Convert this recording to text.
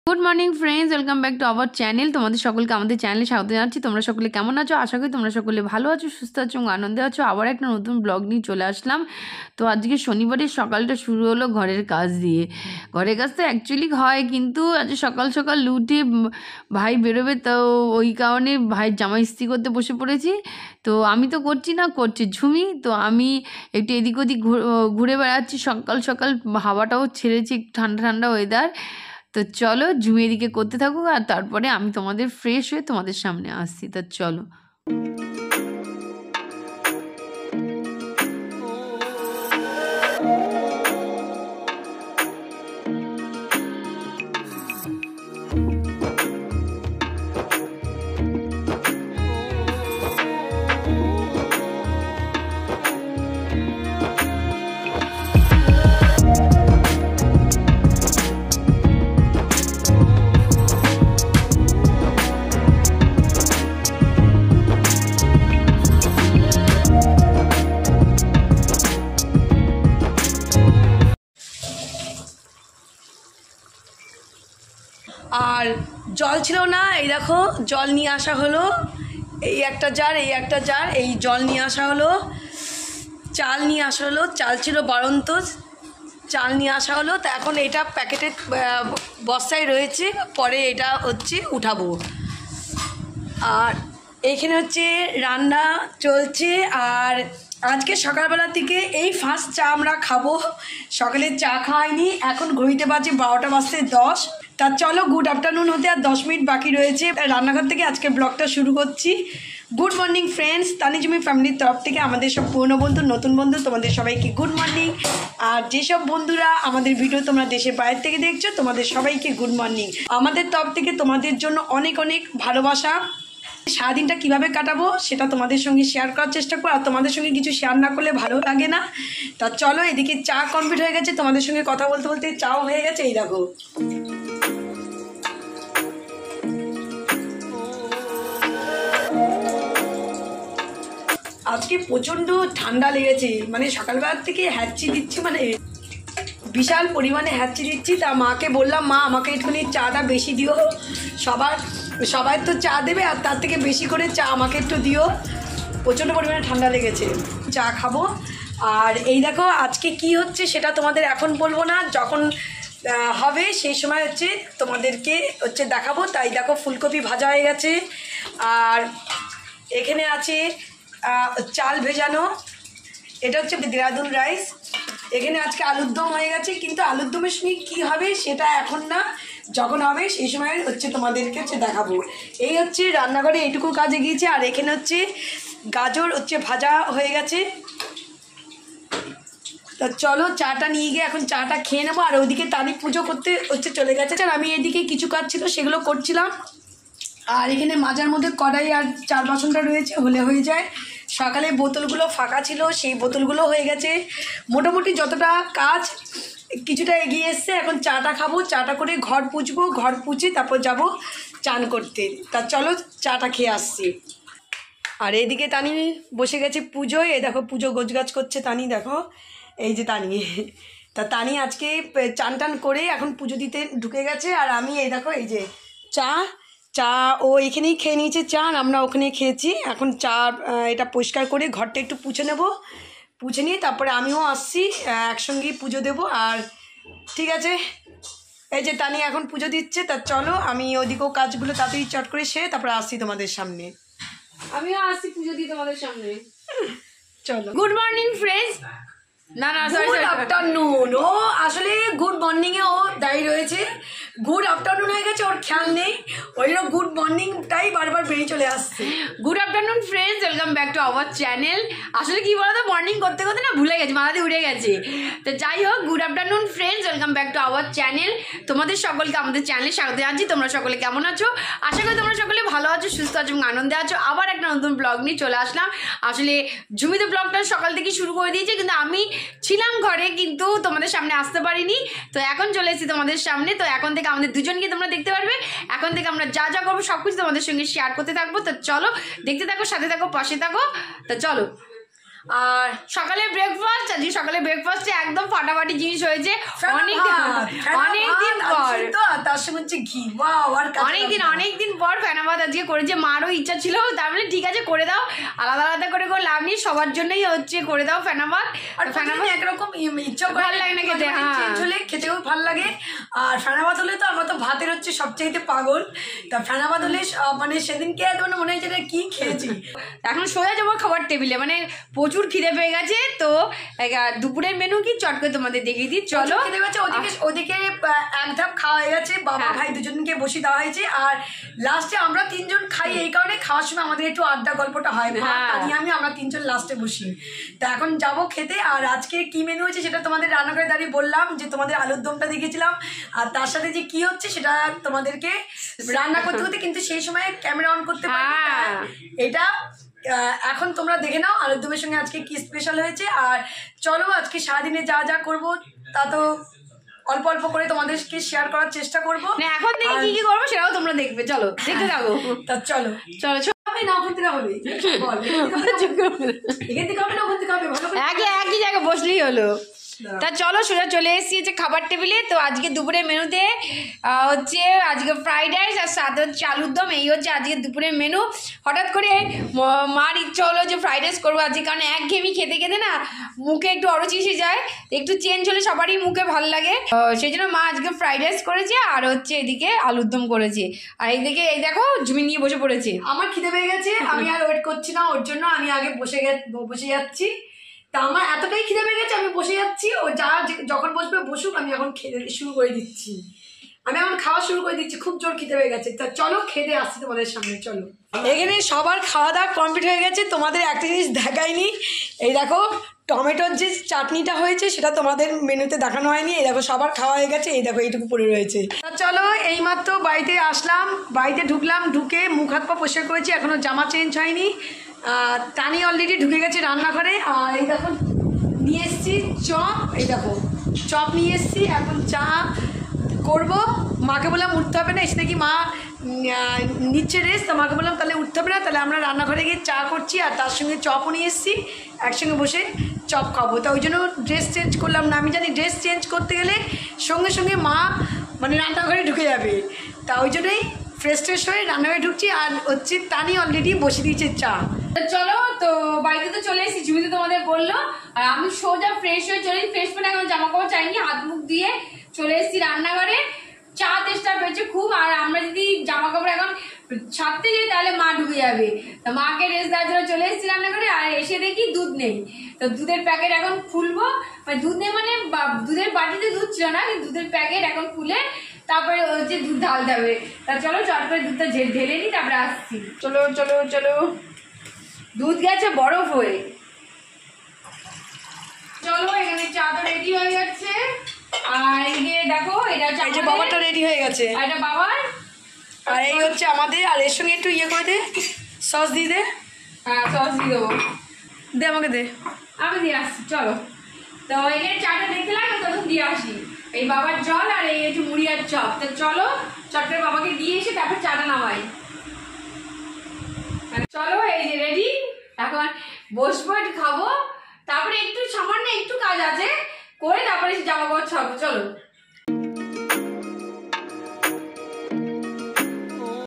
Good morning friends, welcome back to our channel. তোমাদের সকলকে আমাদের চ্যানেলে স্বাগত জানাচ্ছি। তোমরা সকলে কেমন আছো? আশা করি তোমরা সকলে ভালো আছো, সুস্থ আছো এবং আনন্দে আছো। আবার একটা নতুন ব্লগ নিয়ে চলে আসলাম। তো আজকে শনিবারের সকালটা শুরু হলো ঘরের কাজ দিয়ে। ঘরের কাজ তো অ্যাকচুয়ালি হয়, কিন্তু আজ সকাল সকাল উঠে ভাই বেরোবে, তো ওই কারণে ভাইয়ের জামা ইস্ত্রি করতে বসে পড়েছি। তো আমি তো করছি না, করছি ঝুমি। তো আমি একটু এদিক ওদিক ঘুরে বেড়াচ্ছি। সকাল সকাল হাওয়াটাও ছেড়েছি, একটু ঠান্ডা ঠান্ডা ওয়েদার। তো চলো ঝুমি এদিকে করতে থাকুক, আর তারপরে আমি তোমাদের ফ্রেশ হয়ে তোমাদের সামনে আসছি। তো চলো। আর জল ছিল না, এই দেখো জল নিয়ে আসা হলো। এই একটা জার, এই একটা জার, এই জল নিয়ে আসা হলো। চাল নিয়ে আসা হলো, চাল ছিল বাড়ন্ত, চাল নিয়ে আসা হলো। তা এখন এটা প্যাকেটের বস্তায় রয়েছে, পরে এটা হচ্ছে উঠাবো। আর এইখানে হচ্ছে রান্না চলছে। আর আজকে সকালবেলা থেকে এই ফার্স্ট চা আমরা খাবো। সকালে চা খাইনি, এখন ঘড়িতে বাজে 12টা বাজতে 10। তা চলো, গুড আফটারনুন হতে আর 10 মিনিট বাকি রয়েছে। রান্নাঘর থেকে আজকে ব্লগটা শুরু করছি। গুড মর্নিং ফ্রেন্ডস, তানিজুমি ফ্যামিলির তরফ থেকে আমাদের সব পুরনো বন্ধু, নতুন বন্ধু, তোমাদের সবাইকে গুড মর্নিং। আর যেসব বন্ধুরা আমাদের ভিডিও তোমরা দেশের বাইরে থেকে দেখছো, তোমাদের সবাইকে গুড মর্নিং। আমাদের তরফ থেকে তোমাদের জন্য অনেক অনেক ভালোবাসা। সারাদিনটা কীভাবে কাটাবো সেটা তোমাদের সঙ্গে শেয়ার করার চেষ্টা করো। আর তোমাদের সঙ্গে কিছু শেয়ার না করলে ভালো লাগে না। তা চলো, এদিকে চা কমপ্লিট হয়ে গেছে, তোমাদের সঙ্গে কথা বলতে বলতে চাও হয়ে গেছে। এই দেখো, আজকে প্রচণ্ড ঠান্ডা লেগেছে, মানে সকালবেলার থেকে হ্যাচি দিচ্ছি, মানে বিশাল পরিমাণে হ্যাচি দিচ্ছি। তা মাকে বললাম, মা আমাকে একটুখানি চাটা বেশি দিও, সবাই তো চা দেবে, আর তার থেকে বেশি করে চা আমাকে একটু দিও। প্রচণ্ড পরিমাণে ঠান্ডা লেগেছে, চা খাবো। আর এই দেখো আজকে কি হচ্ছে সেটা তোমাদের এখন বলবো না, যখন হবে সেই সময় হচ্ছে তোমাদেরকে হচ্ছে দেখাবো। তাই দেখো, ফুলকপি ভাজা হয়ে গেছে, আর এখানে আছে চাল ভেজানো, এটা হচ্ছে দেরাদুন রাইস। এখানে আজকে আলুর দম হয়ে গেছে, কিন্তু আলুর দমের সঙ্গে কী হবে সেটা এখন না, যখন হবে সেই সময় হচ্ছে তোমাদেরকে হচ্ছে দেখাবো। এই হচ্ছে রান্নাঘরে এইটুকু কাজে গিয়েছে। আর এখানে হচ্ছে গাজর হচ্ছে ভাজা হয়ে গেছে। তা চলো চাটা নিয়ে গিয়ে এখন চাটা খেয়ে নেবো। আর ওইদিকে তানি পুজো করতে হচ্ছে চলে গেছে, আর আমি এদিকে কিছু কাজ ছিল সেগুলো করছিলাম। আর এখানে মাজার মধ্যে কড়াই আর চার বাসনটা রয়েছে, হলে হয়ে যায়। সকালে বোতলগুলো ফাঁকা ছিল, সেই বোতলগুলো হয়ে গেছে। মোটামুটি যতটা কাজ কিছুটা এগিয়ে এসছে। এখন চাটা খাবো, চাটা করে ঘর পুছবো, ঘর পুছে তারপর যাব চান করতে। তা চলো চাটা খেয়ে আসছি। আর এইদিকে তানি বসে গেছে পুজোয়, এই দেখো পুজো গোছগাছ করছে তানি, দেখো এই যে তানি। তা তানি আজকে চান টান করে এখন পুজো দিতে ঢুকে গেছে। আর আমি এই দেখো, এই যে চা ও এখানেই খেয়ে নিয়েছে চা, আমরা ওখানে খেয়েছি। এখন চা এটা পরিষ্কার করে ঘরটা একটু পুছে নেব, পুছে নিয়ে তারপরে আমিও আসছি, একসঙ্গেই পুজো দেব। আর ঠিক আছে, এই যে তানি এখন পুজো দিচ্ছে। তা চলো, আমি ওদিকেও কাজগুলো তাড়াতাড়ি চট করে সেরে তারপরে আসছি তোমাদের সামনে। আমিও আসছি পুজো দিয়ে তোমাদের সামনে। চলো, গুড মর্নিং ফ্রেন্ডস। না গুড আফটারনুন। ও আসলে গুড মর্নিংয়ে ও দাঁড়িয়ে রয়েছে, গুড আফটারনুন হয়ে গেছে, ওর খেয়াল নেই। ওই জন্য গুড মর্নিংটাই বারবার বেরিয়ে চলে আসছে। Good afternoon friends, welcome back to our channel. আসলে কি বলতো, মর্নিং করতে করতে না ভুলে গেছি, মাথাতে উঠে গেছে। তো যাই হোক, good afternoon friends, welcome back to our channel. তোমাদের সকলকে আমাদের চ্যানেলে স্বাগত জানাচ্ছি। তোমরা সকলে কেমন আছো? আশা করি তোমরা সকলে ভালো আছো, সুস্থ আছো এবং আনন্দে আছো। আবার একটা নতুন ব্লগ নিয়ে চলে আসলাম। আসলে ঝুমিতে ব্লগটা সকাল থেকে শুরু করে দিয়েছে, কিন্তু আমি ছিলাম ঘরে, কিন্তু তোমাদের সামনে আসতে পারিনি। তো এখন চলে এসেছি তোমাদের সামনে। তো এখন থেকে আমাদের দুজনকে তোমরা দেখতে পারবে। এখন থেকে আমরা যা যা করবো সবকিছু তোমাদের সঙ্গে শেয়ার করতে থাকবো। তো চলো দেখতে থাকো, সাথে থাকো, পাশে থাকো। তো চলো। আর সকালে ব্রেকফাস্ট, আজকে সকালে ব্রেকফাস্টে একদম ফাটাফাটি জিনিস হয়েছে। অনেকদিন পর তার সঙ্গে হচ্ছে ঘি, ওয়াও, আর অনেকদিন পর ফেনা ভাত আজকে করেছে। মারও ইচ্ছা ছিল, তার বলে ঠিক আছে করে দাও, আলাদা আলাদা করে লাভ নেই, সবার জন্যই হচ্ছে করে দাও ফেনা ভাত। আর ফেনা ভাত একরকম ইচ্ছা ভালো লাগে না খেতে, চেঞ্জ হলে খেতেও ভালো লাগে। আর ফেনা ভাত হলে তো আমরা তো ভাতের হচ্ছে সবচেয়ে পাগল। তা ফেনা ভাত হলে মানে সেদিনকে মনে হয়েছে কি খেয়েছি। এখন সোজা যাবো খাবার টেবিলে, মানে প্রচুর খিদে পেয়ে গেছে। তো দুপুরের মেনু কি চট করে তোমাদের দেখিয়ে দিই, চলো। খিদে পেয়েছে, ওদিকে এক ধাপ খাওয়া হয়ে গেছে, বাবা ভাই দুজনকে বসিয়ে দেওয়া হয়েছে। আর লাস্টে আমরা তিনজন খাই, এই কারণে খাওয়ার সময় আমাদের একটু আড্ডা গল্পটা হয়, আমরা তিনজন লাস্টে বসি। তা এখন যাবো খেতে। আর আজকে কি মেনু হয়েছে সেটা তোমাদের রান্নাঘরে দাঁড়িয়ে বললাম, যে তোমাদের আলুর দমটা দেখিয়েছিলাম, আর তার সাথে যে কি হচ্ছে সেটা তোমাদেরকে রান্না করতে করতে কিন্তু সেই সময় ক্যামেরা অন করতে পারি। এটা এখন তোমরা দেখে নাও আলুর দমের সঙ্গে আজকে কি স্পেশাল হয়েছে। আর চলো আজকে সারাদিনে যা যা করবো তা তো অল্প অল্প করে তোমাদেরকে শেয়ার করার চেষ্টা করবো। এখন থেকে কি কি করবো সেটাও তোমরা দেখবে, চলো দেখতে থাকো। তা চলো চলো না, ওখান থেকে হবে, এখান থেকে হবে না, ওখান থেকে হবে, একই জায়গায় বসলেই হলো। তা চলো সোজা চলে এসেছি হচ্ছে খাবার টেবিলে। তো আজকে দুপুরের মেনুতে হচ্ছে আজকে ফ্রাইড রাইস আর সাথে হচ্ছে আলুর দম, এই হচ্ছে আজকে দুপুরের মেনু। হঠাৎ করে মার ইচ্ছা হলো যে ফ্রাইড রাইস করবো আজকে, কারণ একঘেয়েমি খেতে খেতে না মুখে একটু অরুচি এসে যায়, একটু চেঞ্জ হলে সবারই মুখে ভালো লাগে। সেই জন্য মা আজকে ফ্রাইড রাইস করেছে, আর হচ্ছে এদিকে আলুর দম করেছে, আর এইদিকে এই দেখো জমি নিয়ে বসে পড়েছে। আমার খিদে পেয়ে গেছে, আমি আর ওয়েট করছি না, ওর জন্য আমি আগে বসে যাচ্ছি। তা আমার এতটাই খিদে পেয়ে গেছে, আমি বসে যাচ্ছি, ও যখন বসবে বসুক, আমি এখন খেতে শুরু করে দিচ্ছি। আমি এখন খাওয়া শুরু করে দিচ্ছি, খুব জোর খিদে পেয়ে গেছে। তা চলো খেতে আসছি তোমাদের সামনে, চলো। এখানে সবার খাওয়া দাওয়া কমপ্লিট হয়ে গেছে, তোমাদের একটা জিনিস দেখাইনি, এই দেখো টমেটোর যে চাটনিটা হয়েছে সেটা তোমাদের মেনুতে দেখানো হয়নি। এই দেখো সবার খাওয়া হয়ে গেছে, এই দেখো এইটুকু পড়ে রয়েছে। চলো এইমাত্র বাড়িতে আসলাম, বাড়িতে ঢুকলাম, ঢুকে মুখ হাত পা পরিষ্কার করেছি, এখনও জামা চেঞ্জ হয়নি। টানি অলরেডি ঢুকে গেছে রান্নাঘরে। আর এই দেখো নিয়ে এসছি চপ, এই দেখো চপ নিয়ে এসছি, এখন চা করবো। মাকে বললাম উঠতে হবে না, এসে দেখি মা নিচ্ছে রেস্ট, তো মাকে বললাম তাহলে উঠতে হবে না, তাহলে আমরা রান্নাঘরে গিয়ে চা করছি, আর তার সঙ্গে চপও নিয়ে এসছি, একসঙ্গে বসে চপ খাবো। তা ওই জন্য ড্রেস চেঞ্জ করলাম না, আমি জানি ড্রেস চেঞ্জ করতে গেলে সঙ্গে সঙ্গে মা মানে রান্নাঘরে ঢুকে যাবে, তা ওই জন্যই ফ্রেশ হয়ে রান্নাঘরে ঢুকছি। আর হচ্ছে টানি অলরেডি বসে দিয়েছে চা। চলো তো বাড়িতে তো চলে এসেছি, জুমি তো তোমাদের বললো, আর আমি সোজা ফ্রেশ হয়ে চলে, ফ্রেশ মানে এখন জামা কাপড় চাইনি, হাত মুখ দিয়ে চলে এসেছি রান্নাঘরে। চা তেষ্টা পেয়েছে খুব, আর আমরা যদি জামা কাপড় এখন ছাড়তে যাই তাহলে মা ঢুকে যাবে, তা মাকে রেস্ট দেওয়ার জন্য চলে এসেছি রান্নাঘরে। আর এসে দেখি দুধ নেই, তো দুধের প্যাকেট এখন খুলবো, মানে দুধ নেই মানে দুধের বাটিতে দুধ ছিল না, দুধের প্যাকেট এখন খুলে তারপরে হচ্ছে দুধ ঢালতে হবে। তা চলো চট করে দুধটা ঢেলে নিই, তারপরে আসছি। চলো চলো চলো, দুধ গেছে বরফ হয়ে। চলো এখানে চা তো রেডি হয়ে যাচ্ছে, আর এই যে দেখো এটা বাবারটা রেডি হয়ে গেছে, এটা বাবার, আর এই হচ্ছে আমাদের। আর এর সঙ্গে একটু ইয়ে করে দে, সস দিয়ে দে। হ্যাঁ সস দিয়ে দেবো, দে আমাকে দে, আমি দিয়ে আসছি। চলো তো এখানে চাটা দেখতে লাগে তখন দিয়ে আসি, এই বাবার জল আর এই হচ্ছে মুড়ি আর চপ। তো চলো চটটা বাবাকে দিয়ে এসে তারপর চাটা নামাই। চলো এই যে রেডি, এখন বসবো একটু খাবো, তারপরে একটু সামান্য একটু কাজ আছে করে তারপরে জামা কাপড় ছাড়বো। চলো।